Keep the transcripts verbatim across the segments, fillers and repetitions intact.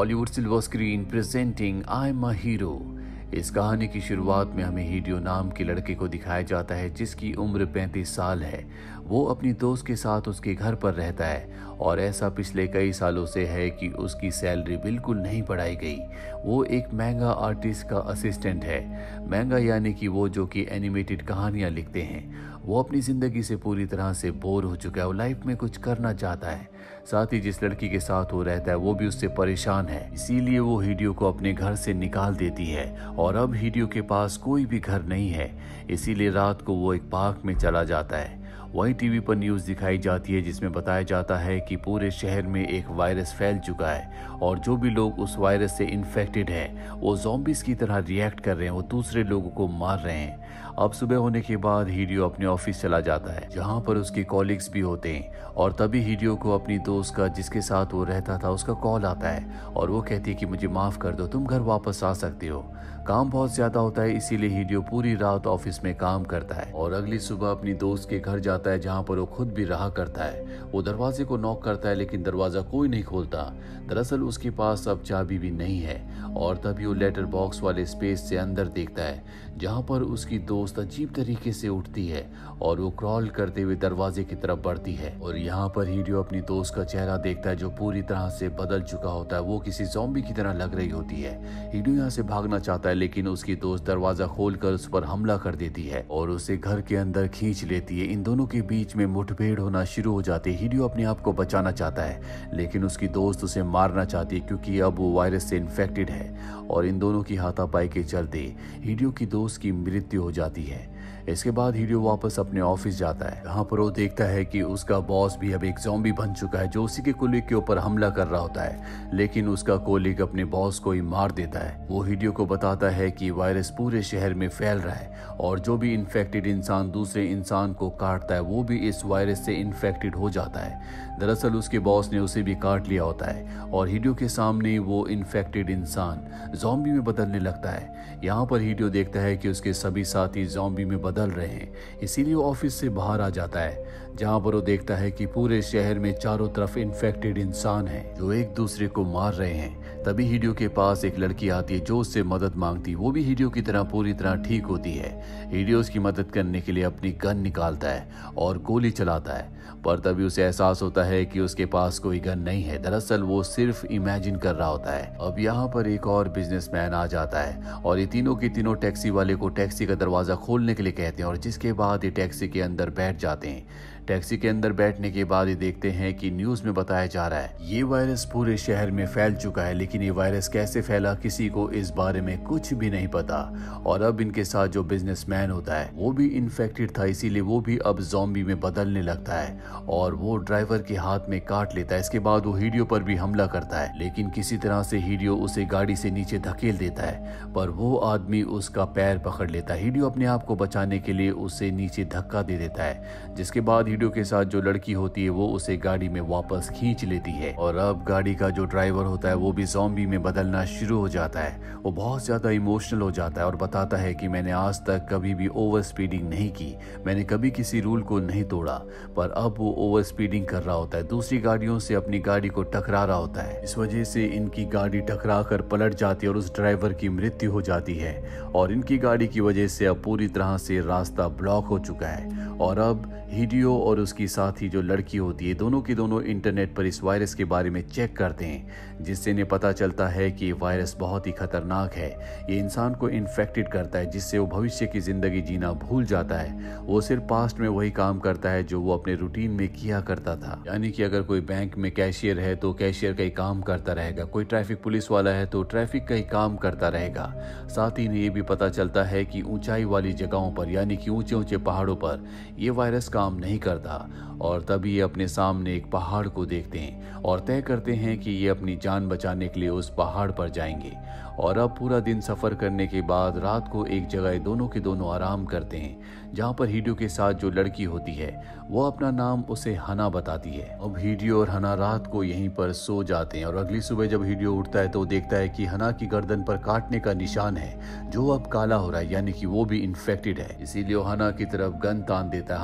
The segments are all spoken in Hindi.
Hollywood silver screen presenting I am a hero. इस कहानी की शुरुआत में हमें हिडियो नाम के लड़के को दिखाया जाता है जिसकी उम्र पैंतीस साल है। वो अपनी दोस्त के साथ उसके घर पर रहता है और ऐसा पिछले कई सालों से है कि उसकी सैलरी बिल्कुल नहीं बढ़ाई गई। वो एक महंगा आर्टिस्ट का असिस्टेंट है। महंगा यानी कि वो जो कि एनिमेटेड कहानियां लिखते हैं। वो अपनी ज़िंदगी से पूरी तरह से बोर हो चुका है। वो लाइफ में कुछ करना चाहता है। साथ ही जिस लड़की के साथ वो रहता है वो भी उससे परेशान है, इसीलिए वो हिडियो को अपने घर से निकाल देती है। और अब हिडियो के पास कोई भी घर नहीं है, इसीलिए रात को वो एक पार्क में चला जाता है। वहीं टीवी पर न्यूज़ दिखाई जाती है जिसमें बताया जाता है कि पूरे शहर में एक वायरस फैल चुका है और जो भी लोग उस वायरस से इन्फेक्टेड हैं वो ज़ॉम्बीज़ की तरह रिएक्ट कर रहे हैं, वो दूसरे लोगों को मार रहे हैं। अब सुबह होने के बाद हिडियो अपने ऑफिस चला जाता है जहां पर उसके कॉलीग्स भी होते हैं और तभी हिडियो को अपनी दोस्त का जिसके साथ वो रहता था उसका कॉल आता है और वो कहती है कि मुझे माफ़ कर दो, तुम घर वापस आ सकते हो। काम बहुत ज़्यादा होता है इसीलिए हिडियो पूरी रात ऑफिस में काम करता है और अगली सुबह अपनी दोस्त के घर जाता है जहाँ पर वो खुद भी रहा करता है। वो दरवाजे को नॉक करता है लेकिन दरवाज़ा कोई नहीं खोलता। दरअसल उसके पास अब चाबी भी नहीं है और तभी वो लेटर बॉक्स वाले स्पेस से अंदर देखता है जहाँ पर उसकी दोस्त अजीब तरीके से उठती है और वो क्रॉल करते हुए दरवाजे की तरफ बढ़ती है। और यहाँ पर हिडियो अपनी दोस्त का चेहरा देखता है जो पूरी तरह से बदल चुका होता है। वो किसी ज़ॉम्बी की तरह लग रही होती है। हिडियो यहाँ से भागना चाहता है लेकिन उसकी दोस्त दरवाजा खोलकर उस पर हमला कर देती है और उसे घर के अंदर खींच लेती है। इन दोनों के बीच में मुठभेड़ होना शुरू हो जाती है। हिडियो अपने आप को बचाना चाहता है लेकिन उसकी दोस्त उसे मारना चाहती है क्योंकि अब वो वायरस से इन्फेक्टेड है और इन दोनों की हाथापाई के चलते हिडियो की दोस्त की मृत्यु हो जाती है। इसके बाद हिडियो वापस अपने ऑफिस जाता है जहाँ पर वो देखता है कि उसका बॉस भी अब एक ज़ॉम्बी बन चुका है जो उसी के कोलीग के ऊपर हमला कर रहा होता है, लेकिन उसका कोलीग अपने बॉस को ही मार देता है। वो हिडियो को बताता है कि वायरस पूरे शहर में फैल रहा है और जो भी इन्फेक्टेड इंसान दूसरे इंसान को काटता है वो भी इस वायरस से इन्फेक्टेड हो जाता है। दरअसल उसके बॉस ने उसे भी काट लिया होता है और हिडियो के सामने वो इन्फेक्टेड इंसान ज़ॉम्बी में बदलने लगता है। यहाँ पर हिडियो देखता है कि उसके सभी साथी ज़ॉम्बी में बदल रहे हैं, इसीलिए वो ऑफिस से बाहर आ जाता है जहाँ पर वो देखता है कि पूरे शहर में चारों तरफ इन्फेक्टेड इंसान हैं जो एक दूसरे को मार रहे हैं। तभी हिडियो के पास एक लड़की आती है जो उससे मदद मांगती। वो भी हिडियो की तरह पूरी तरह ठीक होती है। हिडियो उसकी मदद करने के लिए अपनी गन निकालता है और गोली चलाता है, पर तभी उसे एहसास होता है कि उसके पास कोई गन नहीं है। दरअसल वो सिर्फ इमेजिन कर रहा होता है। अब यहाँ पर एक और बिजनेसमैन आ जाता है और ये तीनों की तीनों टैक्सी वाले को टैक्सी का दरवाजा खोलने के लिए कहते हैं और जिसके बाद ये टैक्सी के अंदर बैठ जाते हैं। टैक्सी के अंदर बैठने के बाद ये देखते हैं कि न्यूज में बताया जा रहा है ये वायरस पूरे शहर में फैल चुका है, लेकिन ये वायरस कैसे फैला किसी को इस बारे में कुछ भी नहीं पता। और अब इनके साथ जो बिजनेसमैन होता है वो भी इन्फेक्टेड था, इसीलिए वो भी अब ज़ॉम्बी में बदलने लगता है और वो ड्राइवर के हाथ में काट लेता है। इसके बाद वो हिडियो पर भी हमला करता है लेकिन किसी तरह से हिडियो उसे गाड़ी से नीचे धकेल देता है, पर वो आदमी उसका पैर पकड़ लेता है। हिडियो अपने आप को बचाने के लिए उसे नीचे धक्का दे देता है, जिसके बाद हिडियो के साथ जो लड़की होती है वो उसे गाड़ी में वापस खींच लेती है और अब गाड़ी का जो ड्राइवर होता है वो भी ज़ॉम्बी में बदलना शुरू हो जाता है। वो बहुत ज्यादा इमोशनल हो जाता है और बताता है कि मैंने आज तक कभी भी ओवर स्पीडिंग नहीं की, मैंने कभी किसी रूल को नहीं तोड़ा, पर अब वो ओवर स्पीडिंग कर रहा होता है, दूसरी गाड़ियों से अपनी गाड़ी को टकरा रहा होता है। इस वजह से इनकी गाड़ी टकरा कर पलट जाती है और उस ड्राइवर की मृत्यु हो जाती है और इनकी गाड़ी की वजह से अब पूरी तरह से रास्ता ब्लॉक हो चुका है। और अब हिडियो और उसकी साथी जो लड़की होती है दोनों की दोनों इंटरनेट पर इस वायरस के बारे में चेक करते हैं, जिससे इन्हें पता चलता है कि ये वायरस बहुत ही खतरनाक है। ये इंसान को इन्फेक्टेड करता है जिससे वो भविष्य की जिंदगी जीना भूल जाता है। वो सिर्फ पास्ट में वही काम करता है जो वो अपने रूटीन में किया करता था, यानी कि अगर कोई बैंक में कैशियर है तो कैशियर का ही काम करता रहेगा, कोई ट्रैफिक पुलिस वाला है तो ट्रैफिक का ही काम करता रहेगा। साथ ही इन्हें ये भी पता चलता है कि ऊंचाई वाली जगहों पर यानी कि ऊंचे ऊंचे पहाड़ों पर ये वायरस काम नहीं करता। और तभी ये अपने सामने एक पहाड़ को देखते हैं और तय करते हैं कि ये अपनी जान बचाने के लिए उस पहाड़ पर जाएंगे। और अब पूरा दिन सफर करने के बाद रात को एक जगह दोनों के दोनों आराम करते हैं जहाँ पर हिडियो के साथ जो लड़की होती है वो अपना नाम उसे हना बताती है। अब हिडियो और हना रात को यहीं पर सो जाते हैं और अगली सुबह जब हिडियो उठता है तो देखता है कि हना की गर्दन पर काटने का निशान है जो अब काला हो रहा है, यानी कि वो भी इन्फेक्टेड है। इसीलिए वो हना की तरफ गन तान देता है। हना बताती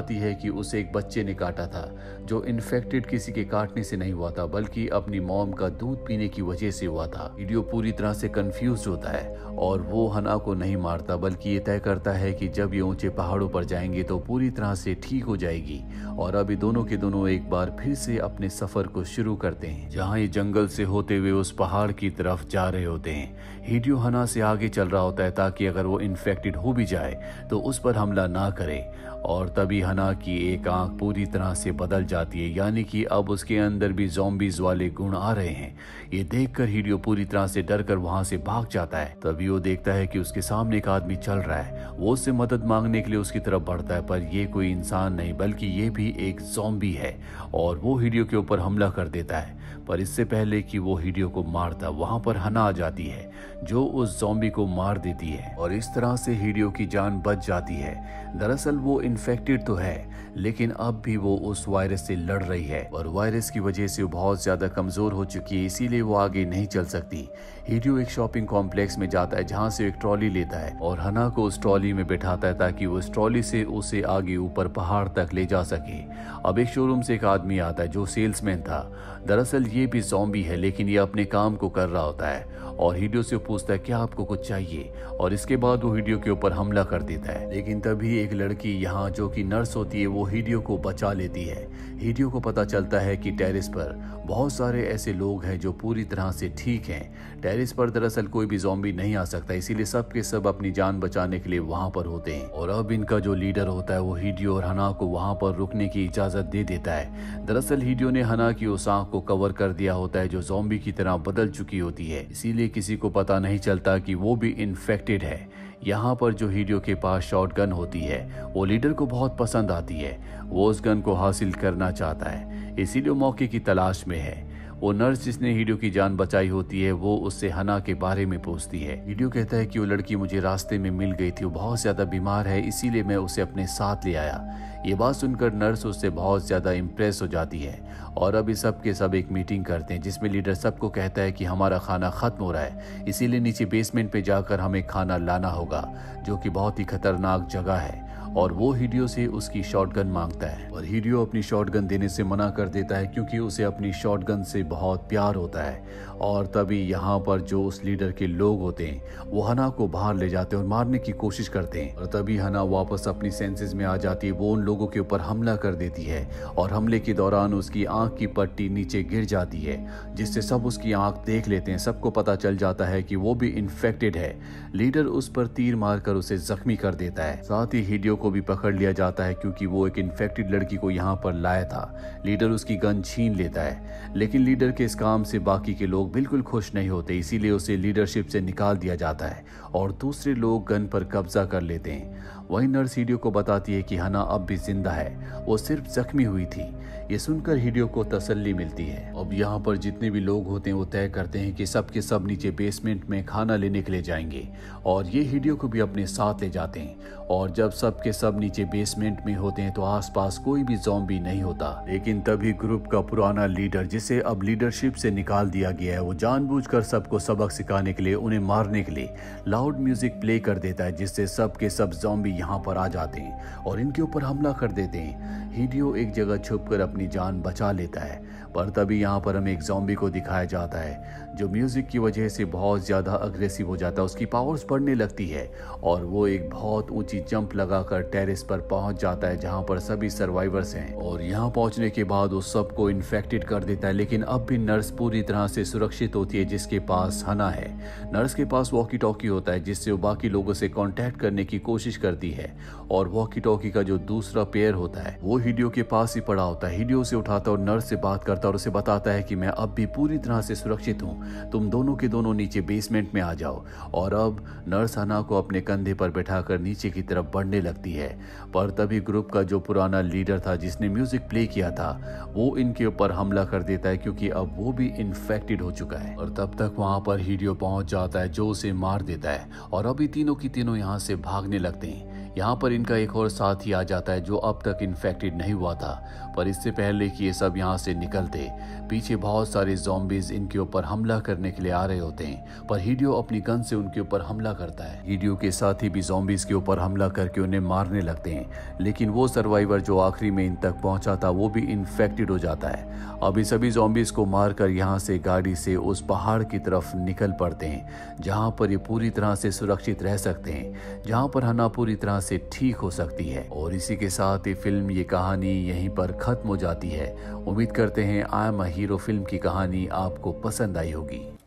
बताती है कि उसे एक बच्चे ने काटा था, जो इन्फेक्टेड किसी के काटने से नहीं हुआ था बल्कि अपनी मॉम का दूध पीने की वजह से हुआ था। हीडियो पूरी तरह से कंफ्यूज होता है और वो हना को नहीं मारता बल्कि ये तय करता है कि जब ये ऊंचे पहाड़ों पर जाएंगे तो पूरी तरह से ठीक हो जाएगी। और अभी दोनों के दोनों एक बार फिर से अपने सफर को शुरू करते हैं, जहाँ ये जंगल से होते हुए उस पहाड़ की तरफ जा रहे होते हैं। हीडियो हना से आगे चल रहा होता है ताकि अगर वो इन्फेक्टेड हो भी जाए तो उस पर हमला ना करे। और तभी हना की एक आंख पूरी तरह से बदल जाती है, यानी कि अब उसके अंदर भी ज़ॉम्बीज़ वाले गुण आ रहे हैं। ये देखकर हीडियो पूरी तरह से डरकर वहां से भाग जाता है। तभी वो देखता है कि उसके सामने एक आदमी चल रहा है। वो उससे मदद मांगने के लिए उसकी तरफ बढ़ता है, पर ये कोई इंसान नहीं बल्कि ये भी एक ज़ॉम्बी है और वो हीडियो के ऊपर हमला कर देता है। पर इससे पहले कि वो हीडियो को मारता, वहां पर हना आ जाती है जो उस ज़ॉम्बी को मार देती है और इस तरह से हीडियो की जान बच जाती है। दरअसल वो इन्फेक्टेड तो है लेकिन अब भी वो उस वायरस से लड़ रही है और वायरस की वजह से वो बहुत ज्यादा कमजोर हो चुकी है, इसीलिए वो आगे नहीं चल सकती। हीडियो एक शॉपिंग कॉम्प्लेक्स में जाता है जहाँ से एक ट्रॉली लेता है और हना को उस ट्रॉली में बैठाता है ताकि वो उस ट्रॉली से उसे आगे ऊपर पहाड़ तक ले जा सके। अब एक शोरूम से एक आदमी आता है जो सेल्समैन था। दरअसल ये भी ज़ॉम्बी है लेकिन ये अपने काम को कर रहा होता है और हीडियो से पूछता है क्या आपको कुछ चाहिए, और इसके बाद वो हीडियो के ऊपर हमला कर देता है। लेकिन तभी एक लड़की यहाँ जो कि नर्स होती है वो हीडियो को बचा लेती है। हीडियो को पता चलता है कि टेरेस पर बहुत सारे ऐसे लोग हैं जो पूरी तरह से ठीक हैं। टेरेस पर दरअसल कोई भी ज़ॉम्बी नहीं आ सकता, इसीलिए सब के सब अपनी जान बचाने के लिए वहां पर होते हैं। और अब इनका जो लीडर होता है वो हीडियो और हना को वहां पर रुकने की इजाजत दे देता है। दरअसल हीडियो ने हना की उस आंख को कवर कर दिया होता है जो ज़ॉम्बी की तरह बदल चुकी होती है, इसीलिए किसी को पता नहीं चलता कि वो भी इन्फेक्टेड है। यहाँ पर जो हीडियो के पास शॉट गन होती है वो लीडर को बहुत पसंद आती है। वो उस गन को हासिल करना चाहता है, इसीलिए मौके की तलाश में है। वो नर्स जिसने हीडियो की जान बचाई होती है वो उससे हना के बारे में पूछती है। हीडियो कहता है कि वो लड़की मुझे रास्ते में मिल गई थी, वो बहुत ज्यादा बीमार है इसीलिए मैं उसे अपने साथ ले आया। ये बात सुनकर नर्स उससे बहुत ज्यादा इम्प्रेस हो जाती है और अभी सब के सब एक मीटिंग करते हैं जिसमें लीडर सबको कहता है कि हमारा खाना खत्म हो रहा है, इसीलिए नीचे बेसमेंट पे जाकर हमें खाना लाना होगा, जो कि बहुत ही खतरनाक जगह है। और वो हीडियो से उसकी शॉटगन मांगता है और हीडियो अपनी शॉटगन देने से मना कर देता है क्योंकि उसे अपनी शॉटगन से बहुत प्यार होता है। और तभी यहाँ पर जो उस लीडर के लोग होते हैं वो हना को बाहर ले जाते हैं और मारने की कोशिश करते हैं। और तभी हना वापस अपनी सेंसेस में आ जाती है। वो उन लोगों के ऊपर हमला कर देती है और हमले के दौरान उसकी आंख की पट्टी नीचे गिर जाती है, जिससे सब उसकी आंख देख लेते हैं। सबको पता चल जाता है कि वो भी इन्फेक्टेड है। लीडर उस पर तीर मारकर उसे जख्मी कर देता है। साथ ही हीडियो को भी पकड़ लिया जाता है क्योंकि वो एक इन्फेक्टेड लड़की को यहाँ पर लाया था। लीडर उसकी गन छीन लेता है, लेकिन लीडर के इस काम से बाकी के लोग बिल्कुल खुश नहीं होते, इसीलिए उसे लीडरशिप से निकाल दिया जाता है और दूसरे लोग गन पर कब्जा कर लेते हैं। वहीं नर्स हीडियो को बताती है कि हना अब भी जिंदा है, वो सिर्फ जख्मी हुई थी। ये सुनकर हीडियो को तसल्ली मिलती है। अब यहाँ पर जितने भी लोग होते हैं वो तय करते हैं कि सब के सब नीचे बेसमेंट में खाना लेने के लिए जाएंगे और ये हीडियो को भी अपने साथ ले जाते हैं। और जब सब के सब नीचे बेसमेंट में होते हैं तो आसपास कोई भी ज़ॉम्बी नहीं होता। लेकिन तभी ग्रुप का पुराना लीडर, जिसे अब लीडरशिप से निकाल दिया गया है, वो जानबूझकर सबको सबक सिखाने के लिए, उन्हें मारने के लिए लाउड म्यूजिक प्ले कर देता है, जिससे सब के सब ज़ॉम्बी यहाँ पर आ जाते हैं और इनके ऊपर हमला कर देते हैं। हीडियो एक जगह छुपकर अपनी जान बचा लेता है, पर तभी यहाँ पर हमें एक ज़ॉम्बी को दिखाया जाता है जो म्यूजिक की वजह से बहुत ज्यादा अग्रेसिव हो जाता है। उसकी पावर्स बढ़ने लगती है और वो एक बहुत ऊंची जंप लगाकर टेरेस पर पहुंच जाता है जहां पर सभी सर्वाइवर्स हैं। और यहां पहुंचने के बाद वो सबको इन्फेक्टेड कर देता है। लेकिन अब भी नर्स पूरी तरह से सुरक्षित होती है, जिसके पास हना है। नर्स के पास वॉकी टॉकी होता है जिससे वो बाकी लोगों से कॉन्टेक्ट करने की कोशिश करती है। और वॉकी टॉकी का जो दूसरा पेयर होता है वो हीडियो के पास ही पड़ा होता है। हीडियो उसे उठाता और नर्स से बात करता और उसे बताता है कि मैं अब भी पूरी तरह से सुरक्षित हूँ, तुम दोनों के दोनों नीचे बेसमेंट में आ जाओ। और अब नर्स हना को अपने कंधे पर बैठाकर नीचे की तरफ बढ़ने लगती है। पर तभी ग्रुप का जो पुराना लीडर था जिसने म्यूजिक प्ले किया था वो इनके ऊपर हमला कर देता है क्योंकि अब वो भी इन्फेक्टेड हो चुका है। और तब तक वहां पर हीडियो पहुंच जाता है जो उसे मार देता है और अभी तीनों की तीनों यहाँ से भागने लगते हैं। यहाँ पर इनका एक और साथी आ जाता है जो अब तक इन्फेक्टेड नहीं हुआ था, पर इससे पहले कि ये सब यहाँ से निकलते पीछे बहुत सारे ज़ॉम्बीज इनके ऊपर हमला करने के लिए आ रहे होते हैं, पर हिडियो अपनी गन से उनके ऊपर हमला करता है। हिडियो के साथी भी ज़ॉम्बीज के ऊपर हमला करके उन्हें मारने लगते हैं, लेकिन वो सर्वाइवर जो आखिरी में इन तक पहुंचा था वो भी इन्फेक्टेड हो जाता है। अभी सभी ज़ॉम्बीज को मारकर यहाँ से गाड़ी से उस पहाड़ की तरफ निकल पड़ते हैं जहाँ पर ये पूरी तरह से सुरक्षित रह सकते हैं, जहाँ पर हना पूरी तरह से ठीक हो सकती है। और इसी के साथ ये फिल्म, ये कहानी यहीं पर खत्म हो जाती है। उम्मीद करते हैं I am a hero film की कहानी आपको पसंद आई होगी।